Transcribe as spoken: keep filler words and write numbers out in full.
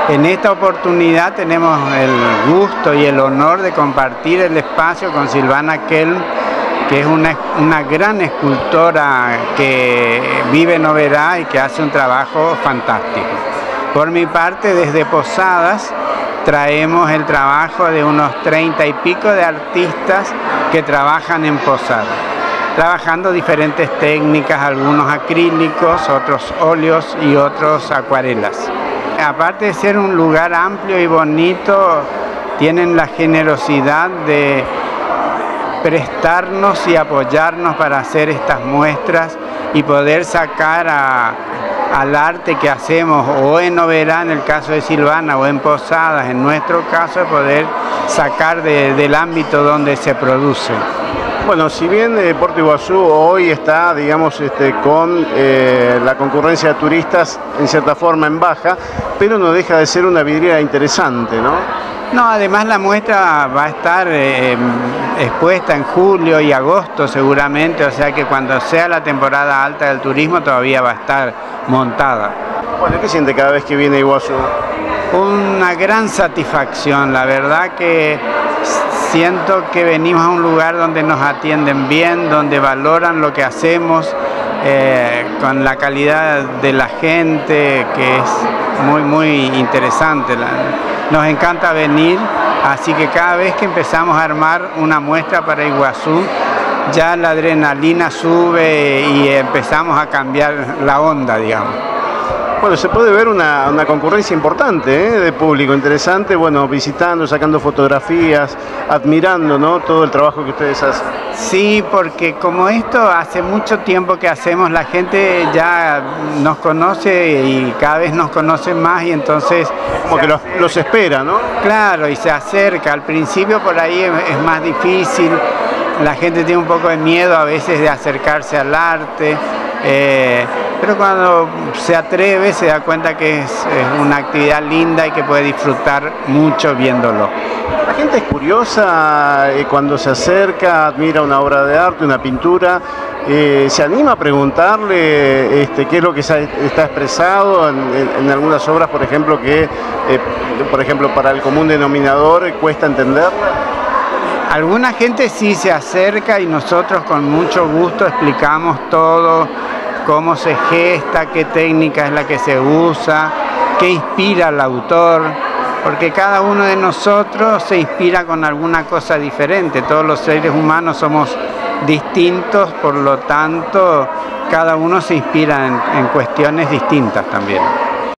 En esta oportunidad tenemos el gusto y el honor de compartir el espacio con Silvana Kelm, que es una, una gran escultora que vive en Oberá y que hace un trabajo fantástico. Por mi parte, desde Posadas, traemos el trabajo de unos treinta y pico de artistas que trabajan en Posadas, trabajando diferentes técnicas, algunos acrílicos, otros óleos y otros acuarelas. Aparte de ser un lugar amplio y bonito, tienen la generosidad de prestarnos y apoyarnos para hacer estas muestras y poder sacar a, al arte que hacemos o en Oberá, en el caso de Silvana, o en Posadas, en nuestro caso, poder sacar de, del ámbito donde se produce. Bueno, si bien eh, Puerto Iguazú hoy está, digamos, este, con eh, la concurrencia de turistas en cierta forma en baja, pero no deja de ser una vidriera interesante, ¿no? No, además la muestra va a estar eh, expuesta en julio y agosto seguramente, o sea que cuando sea la temporada alta del turismo todavía va a estar montada. Bueno, ¿qué siente cada vez que viene a Iguazú? Una gran satisfacción, la verdad que siento que venimos a un lugar donde nos atienden bien, donde valoran lo que hacemos, eh, con la calidad de la gente, que es muy, muy interesante. Nos encanta venir, así que cada vez que empezamos a armar una muestra para Iguazú, ya la adrenalina sube y empezamos a cambiar la onda, digamos. Bueno, se puede ver una, una concurrencia importante, ¿eh? De público, interesante, bueno, visitando, sacando fotografías, admirando, ¿no?, todo el trabajo que ustedes hacen. Sí, porque como esto hace mucho tiempo que hacemos, la gente ya nos conoce y cada vez nos conoce más y entonces... Como que los, los espera, ¿no? Claro, y se acerca. Al principio por ahí es, es más difícil, la gente tiene un poco de miedo a veces de acercarse al arte. Eh, pero cuando se atreve se da cuenta que es, es una actividad linda y que puede disfrutar mucho viéndolo. La gente es curiosa eh, cuando se acerca, admira una obra de arte, una pintura, eh, se anima a preguntarle este, qué es lo que se está expresado en, en, en algunas obras, por ejemplo, que eh, por ejemplo para el común denominador eh, cuesta entenderla. Alguna gente sí se acerca y nosotros con mucho gusto explicamos todo, cómo se gesta, qué técnica es la que se usa, qué inspira al autor, porque cada uno de nosotros se inspira con alguna cosa diferente. Todos los seres humanos somos distintos, por lo tanto, cada uno se inspira en, en cuestiones distintas también.